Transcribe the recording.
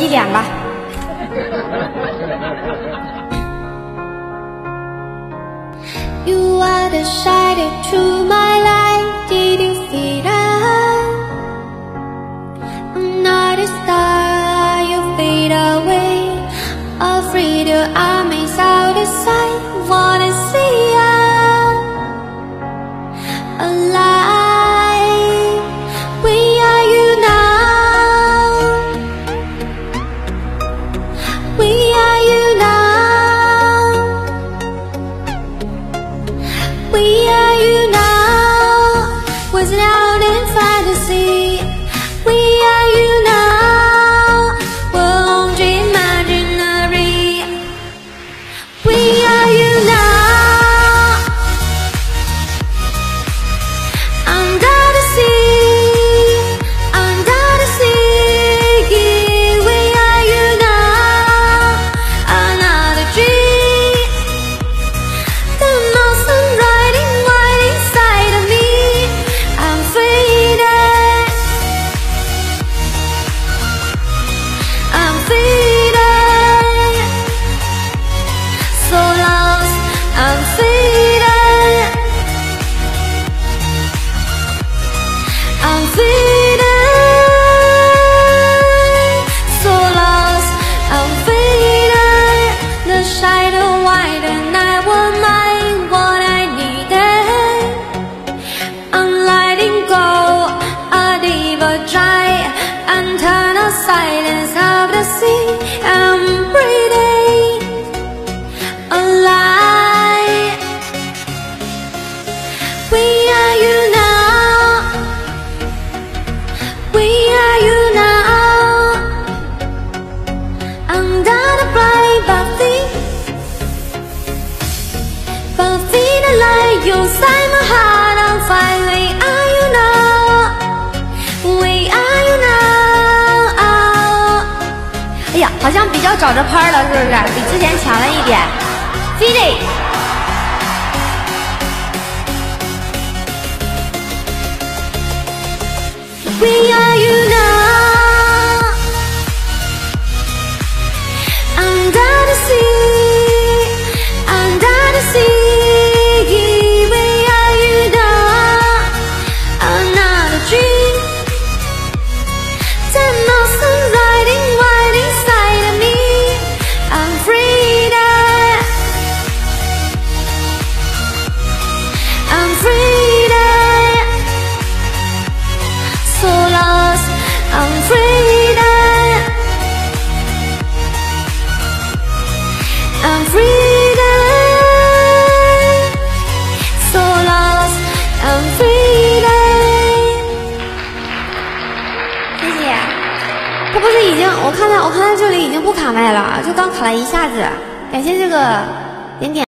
点吧。You are the shining to my light. Did you feel that? Another star, you fade away. Afraid your armies out of sight. Wanna see you alive. We are you now. We are you now. We are you now. Without in fantasy. We are you now. We're only imaginary. We are you now. Under the sea, under the sea. We are you now. Another dream. The mountain riding wild inside of me. I'm faded. I'm faded. So lost. I'm faded. I'm faded. So lost. I'm faded. The shadow widened. I will mind what I needed. I'm letting go. A deeper dry. Internal silence of the sea. I'm breathing alive. We are you now. We are you now. Under the bright but feel the light. You set my heart on fire. We are you now. We are you now. 哎呀，好像比较找着拍了，是不是？比之前强了一点。Feel it。We are you now. Under the sea, under the sea. We are you now. Another dream. The mountain riding wild inside of me. I'm freedom. I'm freedom. So lost. I'm freedom. I'm freedom. So lost. I'm freedom. 谢谢。这不是已经我看到这里已经不卡麦了，就刚卡了一下子。感谢这个点点。